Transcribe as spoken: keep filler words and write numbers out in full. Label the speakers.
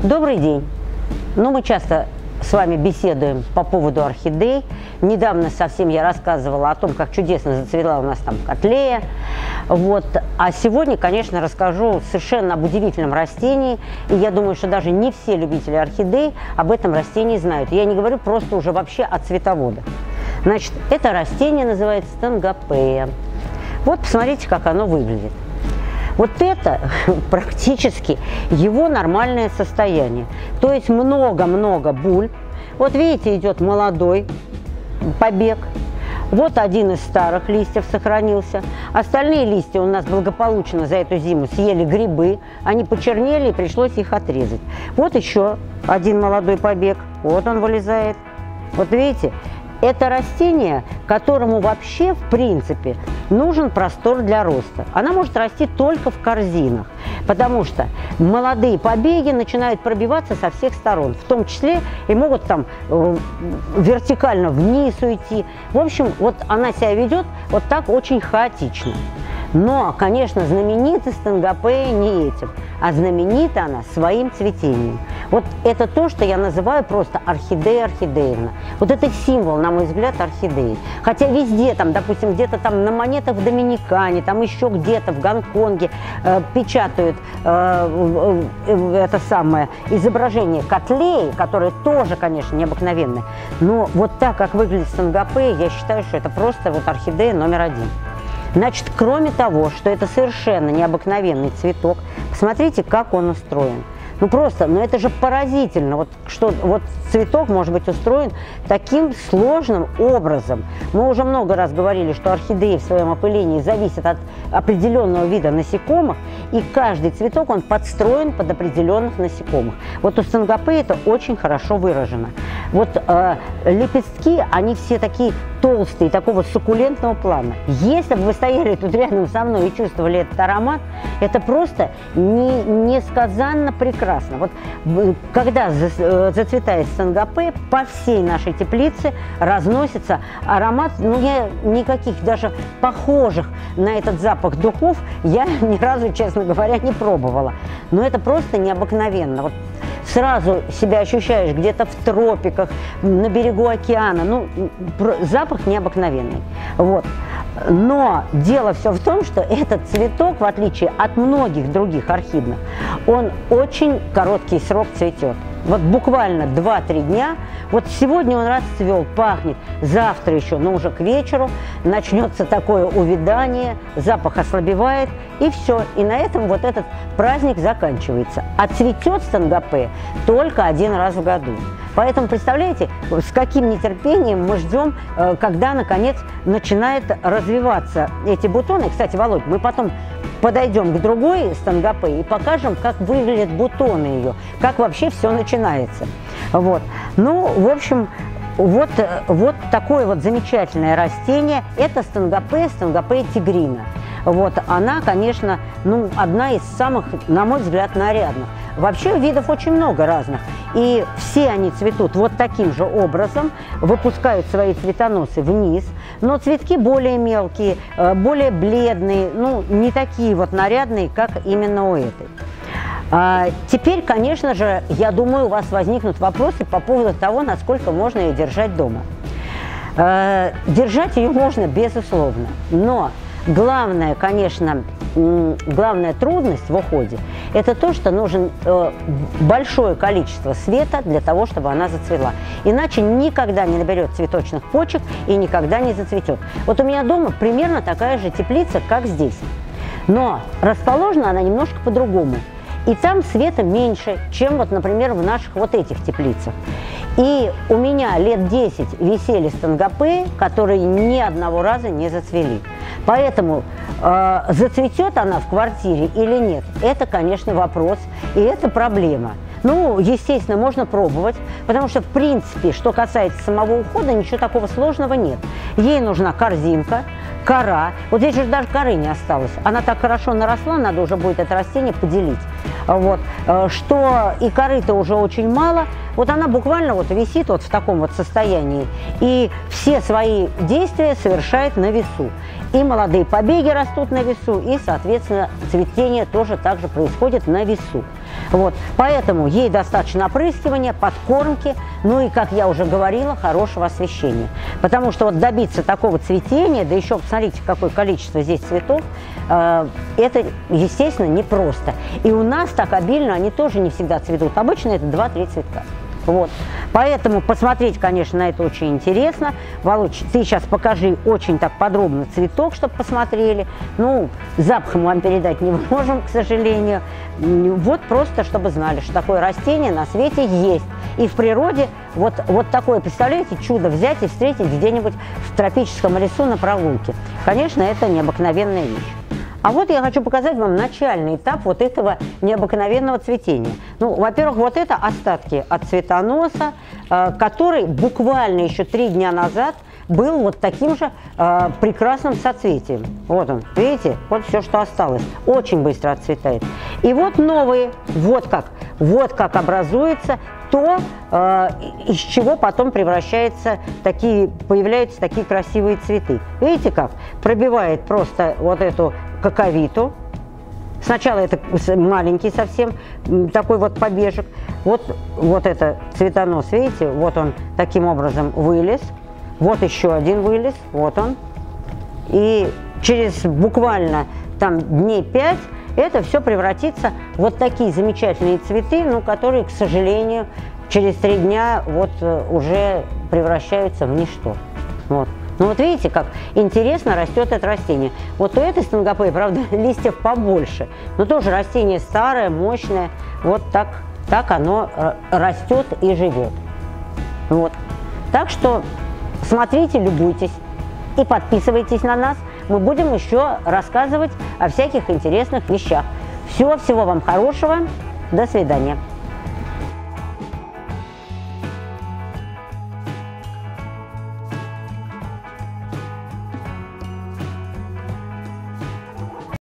Speaker 1: Добрый день! Ну, мы часто с вами беседуем по поводу орхидей. Недавно совсем я рассказывала о том, как чудесно зацвела у нас там котлея. Вот. А сегодня, конечно, расскажу совершенно об удивительном растении. И я думаю, что даже не все любители орхидей об этом растении знают. Я не говорю просто уже вообще о цветоводах. Значит, это растение называется стангопея. Вот посмотрите, как оно выглядит. Вот это практически его нормальное состояние. То есть много-много бульб. Вот видите, идет молодой побег. Вот один из старых листьев сохранился. Остальные листья у нас благополучно за эту зиму съели грибы. Они почернели, и пришлось их отрезать. Вот еще один молодой побег. Вот он вылезает. Вот видите? Это растение, которому вообще, в принципе, нужен простор для роста. Она может расти только в корзинах, потому что молодые побеги начинают пробиваться со всех сторон, в том числе и могут там э, вертикально вниз уйти. В общем, вот она себя ведет вот так очень хаотично. Но, конечно, знаменита стангопея не этим, а знаменита она своим цветением. Вот это то, что я называю просто орхидея орхидеевна. Вот это символ, на мой взгляд, орхидеи. Хотя везде, там, допустим, где-то там на монетах в Доминикане, там еще где-то в Гонконге э, печатают э, э, это самое изображение котлеи, которое тоже, конечно, необыкновенное. Но вот так, как выглядит стангопея, я считаю, что это просто вот орхидея номер один. Значит, кроме того, что это совершенно необыкновенный цветок, посмотрите, как он устроен. Ну просто, ну это же поразительно, вот, что вот цветок может быть устроен таким сложным образом. Мы уже много раз говорили, что орхидеи в своем опылении зависят от определенного вида насекомых, и каждый цветок, он подстроен под определенных насекомых. Вот у стангопеи это очень хорошо выражено. Вот э, лепестки, они все такие толстые, такого суккулентного плана. Если бы вы стояли тут рядом со мной и чувствовали этот аромат, это просто не, несказанно прекрасно. Вот когда зацветает стангопея, по всей нашей теплице разносится аромат, ну я никаких даже похожих на этот запах духов я ни разу, честно говоря, не пробовала. Но это просто необыкновенно. Вот сразу себя ощущаешь где-то в тропиках, на берегу океана. Ну, запах необыкновенный. Вот. Но дело все в том, что этот цветок, в отличие от многих других орхидных, он очень короткий срок цветет. Вот буквально два-три дня. Вот сегодня он расцвел, пахнет, завтра еще, но уже к вечеру начнется такое увядание, запах ослабевает, и все. И на этом вот этот праздник заканчивается. А цветет стангопея только один раз в году. Поэтому представляете, с каким нетерпением мы ждем, когда наконец начинают развиваться эти бутоны. Кстати, Володь, мы потом подойдем к другой стангопее и покажем, как выглядят бутоны ее, как вообще все начинается. Вот. Ну, в общем, вот, вот такое вот замечательное растение. Это стангопея, стангопея тигрина. Вот, она, конечно, ну, одна из самых, на мой взгляд, нарядных. Вообще видов очень много разных. И все они цветут вот таким же образом, выпускают свои цветоносы вниз. Но цветки более мелкие, более бледные, ну, не такие вот нарядные, как именно у этой. А теперь, конечно же, я думаю, у вас возникнут вопросы по поводу того, насколько можно ее держать дома. А, держать ее можно, безусловно, но главное, конечно, главная трудность в уходе – это то, что нужен э, большое количество света для того, чтобы она зацвела. Иначе никогда не наберет цветочных почек и никогда не зацветет. Вот у меня дома примерно такая же теплица, как здесь. Но расположена она немножко по-другому. И там света меньше, чем, вот, например, в наших вот этих теплицах. И у меня лет десять висели стангопеи, которые ни одного раза не зацвели. Поэтому э, зацветет она в квартире или нет, это, конечно, вопрос, и это проблема. Ну, естественно, можно пробовать, потому что, в принципе, что касается самого ухода, ничего такого сложного нет. Ей нужна корзинка, кора. Вот здесь же даже коры не осталось. Она так хорошо наросла, надо уже будет это растение поделить. Вот. Что и коры-то уже очень мало. Вот она буквально вот висит вот в таком вот состоянии. И все свои действия совершает на весу. И молодые побеги растут на весу, и, соответственно, цветение тоже также происходит на весу. Вот. Поэтому ей достаточно опрыскивания, подкормки, ну и, как я уже говорила, хорошего освещения. Потому что вот добиться такого цветения, да еще посмотрите, какое количество здесь цветов, э, это, естественно, непросто. И у нас так обильно они тоже не всегда цветут. Обычно это два-три цветка. Вот. Поэтому посмотреть, конечно, на это очень интересно. Володь, ты сейчас покажи очень так подробно цветок, чтобы посмотрели. Ну, запахом вам передать не можем, к сожалению. Вот просто, чтобы знали, что такое растение на свете есть. И в природе вот, вот такое, представляете, чудо взять и встретить где-нибудь в тропическом лесу на прогулке. Конечно, это необыкновенная вещь. А вот я хочу показать вам начальный этап вот этого необыкновенного цветения. Ну, во-первых, вот это остатки от цветоноса, э, который буквально еще три дня назад был вот таким же э, прекрасным соцветием. Вот он, видите, вот все, что осталось. Очень быстро отцветает. И вот новые, вот как, вот как образуется то, э, из чего потом превращаются такие, появляются такие красивые цветы. Видите как? Пробивает просто вот эту каковиту. Сначала это маленький совсем такой вот побежек. Вот, вот это цветонос, видите, вот он таким образом вылез. Вот еще один вылез, вот он. И через буквально там дней пять это все превратится в вот такие замечательные цветы, ну, которые, к сожалению, через три дня вот уже превращаются в ничто. Вот. Ну вот видите, как интересно растет это растение. Вот у этой стангопеи, правда, листьев побольше, но тоже растение старое, мощное. Вот так, так оно растет и живет. Вот. Так что смотрите, любуйтесь и подписывайтесь на нас. Мы будем еще рассказывать о всяких интересных вещах. Всего-всего вам хорошего. До свидания.